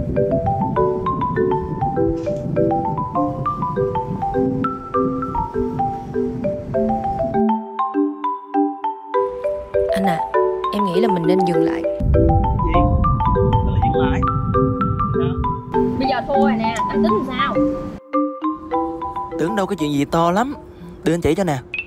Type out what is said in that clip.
Anh à, em nghĩ là mình nên dừng lại. Gì? Sao lại dừng lại? Sao? Bây giờ thua rồi nè, anh tính làm sao? Tưởng đâu cái chuyện gì to lắm. Đưa anh chỉ cho nè.